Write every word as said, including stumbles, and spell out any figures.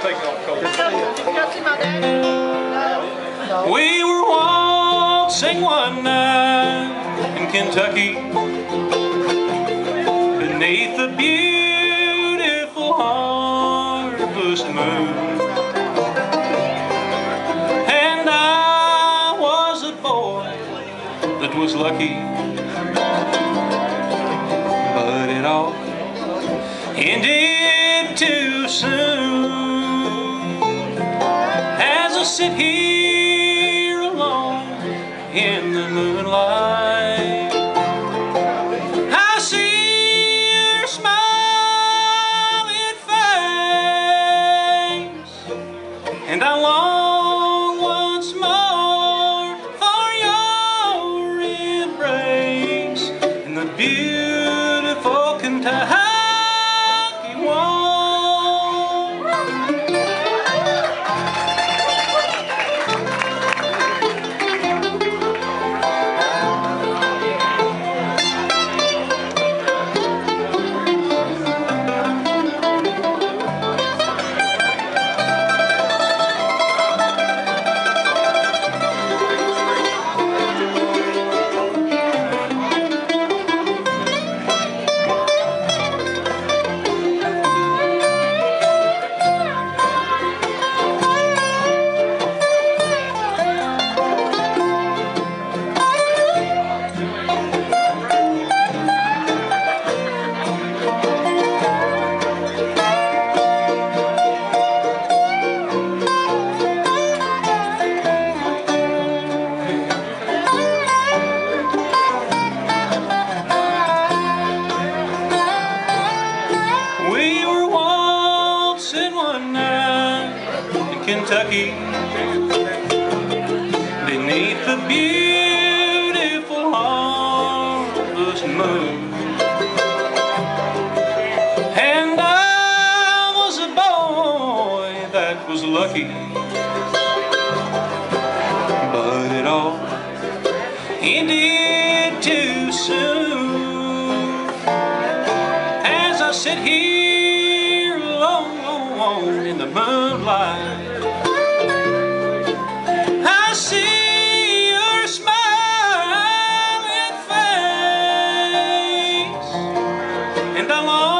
We were waltzing one night in Kentucky beneath the beautiful harvest moon, and I was a boy that was lucky, but it all ended too soon. As I sit here alone in the moonlight, I see your smiling face, and I long once more for your embrace in the beautiful Kentucky. Kentucky, beneath the beautiful harvest moon, and I was a boy that was lucky, but it all ended too soon. As I sit here alone in the moonlight, I see your smiling face, and I long